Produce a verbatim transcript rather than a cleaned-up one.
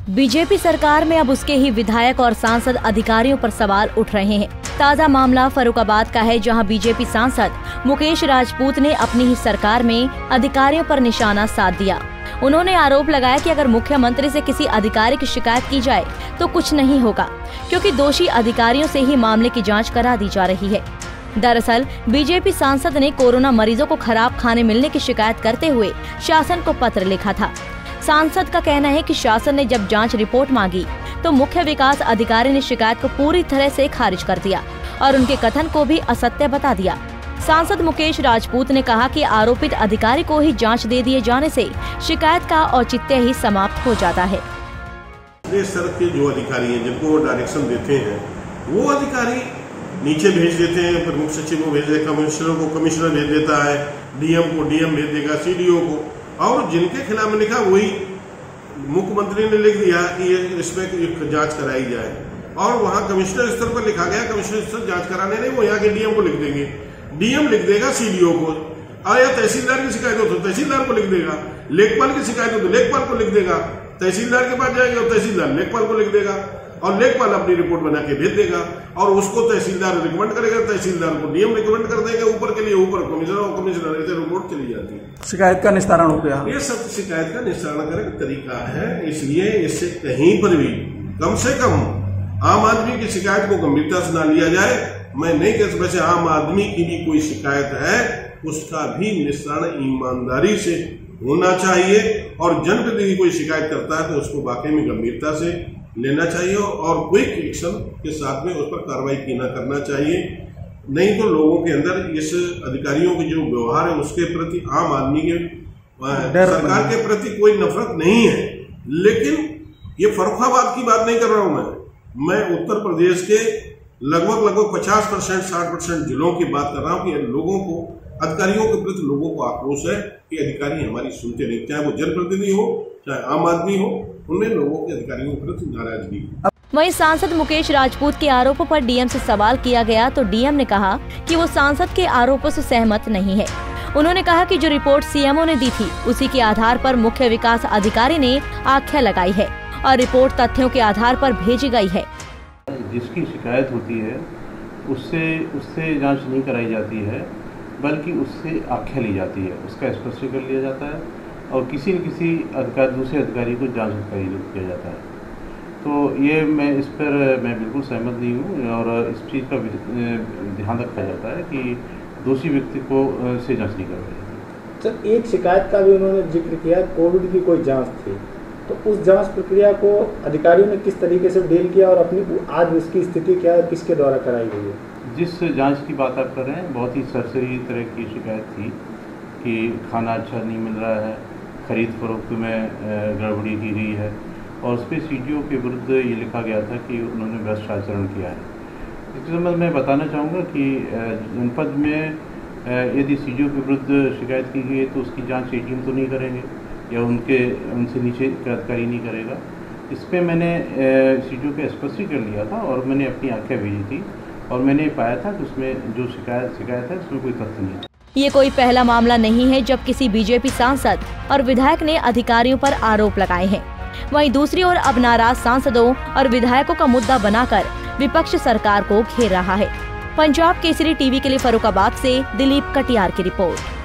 BJP सरकार में अब उसके ही विधायक और सांसद अधिकारियों पर सवाल उठ रहे हैं। ताज़ा मामला फर्रुखाबाद का है, जहां बीजेपी सांसद मुकेश राजपूत ने अपनी ही सरकार में अधिकारियों पर निशाना साध दिया। उन्होंने आरोप लगाया कि अगर मुख्यमंत्री से किसी अधिकारी की शिकायत की जाए तो कुछ नहीं होगा, क्योंकि दोषी अधिकारियों से ही मामले की जांच करा दी जा रही है। दरअसल बीजेपी सांसद ने कोरोना मरीजों को खराब खाने मिलने की शिकायत करते हुए शासन को पत्र लिखा था। सांसद का कहना है कि शासन ने जब जांच रिपोर्ट मांगी तो मुख्य विकास अधिकारी ने शिकायत को पूरी तरह से खारिज कर दिया और उनके कथन को भी असत्य बता दिया। सांसद मुकेश राजपूत ने कहा कि आरोपित अधिकारी को ही जांच दे दिए जाने से शिकायत का औचित्य ही समाप्त हो जाता है। सर के जो अधिकारी हैं, जिनको वो डायरेक्शन देते हैं, वो अधिकारी नीचे भेज देते हैं, प्रमुख सचिव को भेज देगा, कमिश्नर को कमिश्नर भेज देता है, डीएम को डीएम भेज देगा, सीडीओ को, और जिनके खिलाफ में लिखा वही मुख्यमंत्री ने लिख दिया कि इसमें एक जांच कराई जाए, और वहां कमिश्नर स्तर पर लिखा गया, कमिश्नर स्तर जांच कराने नहीं, वो यहाँ के डीएम को लिख देंगे, डीएम लिख देगा सीडीओ को, और या तहसीलदार की शिकायत हो तो तहसीलदार को लिख देगा, लेखपाल की शिकायत हो तो लेखपाल को लिख देगा, तहसीलदार के पास जाएगा और तहसीलदार लेखपाल को लिख देगा, और लेखपाल अपनी रिपोर्ट बना के भेज देगा, और उसको तहसीलदार रिकमेंड करेगा, तहसीलदार को डीएम रिकमेंड कर देगा, ऊपर के लिए ऊपर कमिश्नर और कमिश्नर ऐसे रिपोर्ट चली जाती है। शिकायत का निस्तारण हो गया। ये सब शिकायत का निस्तारण करने का तरीका है, इसलिए इससे कहीं पर भी कम से कम आम आदमी की शिकायत को गंभीरता से न लिया जाए। मैं नहीं कहता, वैसे आम आदमी की भी कोई शिकायत है उसका भी निस्तारण ईमानदारी से होना चाहिए, और जनप्रतिनिधि कोई शिकायत करता है तो उसको वाकई में गंभीरता से लेना चाहिए और क्विक एक्शन के साथ में उस पर कार्रवाई की ना करना चाहिए। नहीं तो लोगों के अंदर इस अधिकारियों के जो व्यवहार है उसके प्रति, आम आदमी के सरकार के प्रति कोई नफरत नहीं है। लेकिन ये फर्रुखाबाद की बात नहीं कर रहा हूं मैं मैं उत्तर प्रदेश के लगभग लगभग पचास परसेंट साठ परसेंट जिलों की बात कर रहा हूं कि लोगों को, अधिकारियों के प्रति लोगों को आक्रोश है कि अधिकारी हमारी सुनते नहीं, चाहे वो जनप्रतिनिधि हो चाहे आम आदमी हो, उनमें लोगों के अधिकारियों के प्रति नाराजगी। वहीं सांसद मुकेश राजपूत के आरोपों पर डीएम से सवाल किया गया तो डीएम ने कहा कि वो सांसद के आरोपों से सहमत नहीं है। उन्होंने कहा कि जो रिपोर्ट सीएमओ ने दी थी उसी के आधार पर मुख्य विकास अधिकारी ने आख्या लगाई है और रिपोर्ट तथ्यों के आधार पर भेजी गई है। जिसकी शिकायत होती है उससे उससे जांच नहीं कराई जाती है, बल्कि उससे आख्या ली जाती है, उसका स्पष्टीकरण लिया जाता है और किसी न किसी अधिकारी दूसरे अधिकारी को जांच किया जाता है। तो ये मैं इस पर मैं बिल्कुल सहमत नहीं हूँ और इस चीज़ का ध्यान रखा जाता है कि दोषी व्यक्ति को से जांच नहीं करवाई जाती। सर, एक शिकायत का भी उन्होंने जिक्र किया, कोविड की कोई जांच थी, तो उस जांच प्रक्रिया को अधिकारियों ने किस तरीके से डील किया और अपनी आज उसकी स्थिति क्या है, किसके द्वारा कराई गई है? जिस जांच की बात आप कर रहे हैं, बहुत ही सरसरी तरह की शिकायत थी कि खाना अच्छा नहीं मिल रहा है, खरीद फरोख्त में गड़बड़ी की गई है, और उस पर सीडीओ के विरुद्ध ये लिखा गया था कि उन्होंने भ्रष्ट आचरण किया है। इसके संबंध में बताना चाहूँगा कि जनपद में यदि सीडीओ के विरुद्ध शिकायत की गई है तो उसकी जाँच एडीएम तो नहीं करेंगे या उनके उनसे नीचे का अधिकारी नहीं करेगा। इस पर मैंने सीडीओ का स्पष्टीकरण लिया था और मैंने अपनी आख्या भेजी थी और मैंने पाया था कि उसमें जो शिकायत शिकायत है उसमें कोई तथ्य नहीं है। ये कोई पहला मामला नहीं है जब किसी बीजेपी सांसद और विधायक ने अधिकारियों पर आरोप लगाए हैं। वहीं दूसरी ओर अब नाराज सांसदों और विधायकों का मुद्दा बनाकर विपक्ष सरकार को घेर रहा है। पंजाब केसरी टीवी के लिए फर्रुखाबाद से दिलीप कटियार की रिपोर्ट।